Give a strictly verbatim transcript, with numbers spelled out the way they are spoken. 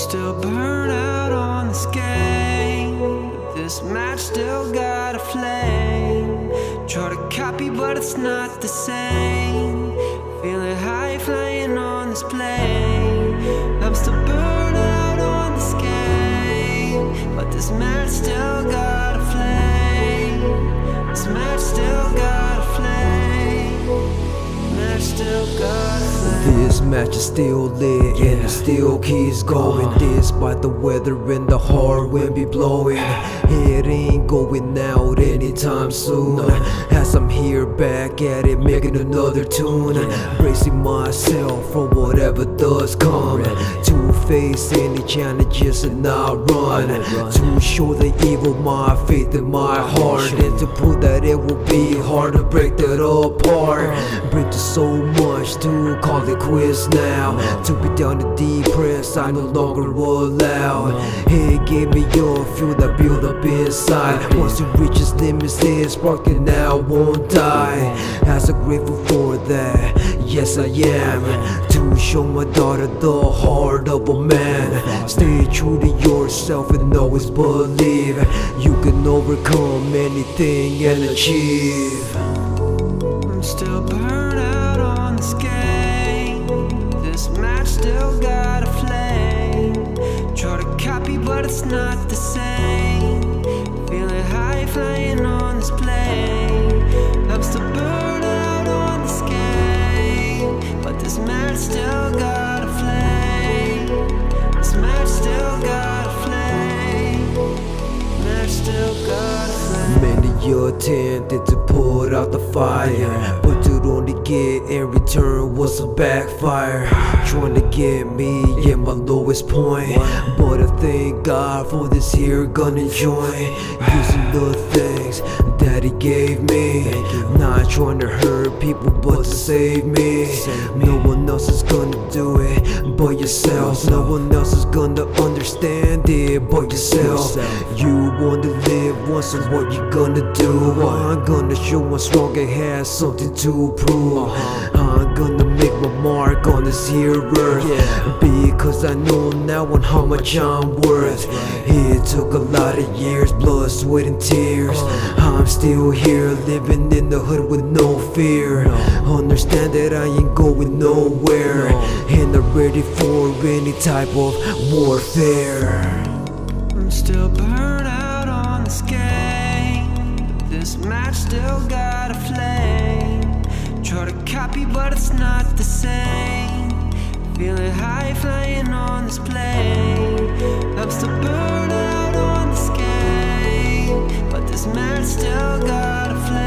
Still burn out on this game, but this match still got a flame. Try to copy but it's not the same. Feeling high flying on this plane. I'm still burn out on this game, but this match still got a flame. This match still got a flame. Match still got a flame. This match is still lit, yeah, and it still keeps going, uh, despite the weather and the hard wind be blowing. It ain't going out anytime soon, no. As I'm here back at it, making another tune, yeah. Bracing myself for whatever does come, to face any challenges and not run, run. To show the evil my faith in my heart, and to prove that it will be hard to break that apart. Been through so much to call it quits now. To be down and depressed, I no longer allow. It gave me a feel that build up inside. Once it reaches limits, it's sparking out, won't die. As I'm grateful for that, yes I am. To show my daughter the heart of a man. Stay true to yourself and always believe you can overcome anything and achieve. I'm still burnt out on this game. This match still got a flame. Try to copy but it's not the same. Feeling high flying on this plane. I'm still burnt out on this game, but this match still got a flame. This match still got a flame. Match still got a flame. Many attempted to put out the fire, but to only get in return was a backfire. Trying to get me at my lowest point, but I thank God for this here gonna join. Using the things that He gave me, not trying to hurt people but to save me. No one else is gonna do it but yourself. No one else is gonna understand it but yourself. You want to live once, so what you gonna do? I'm gonna show I'm strong and have something to prove. I'm gonna make my mark on this here earth, because I know now on how much I'm worth. It took a lot of years, blood, sweat and tears. I'm still here, living in the hood with no fear. Understand that I ain't going nowhere, and I'm ready for any type of warfare. I'm still burnt out on this game. This match still got a flame. Try to copy but it's not the same. Feeling high flying on this plane. I'm still burnt out on this game, but this match still got a flame.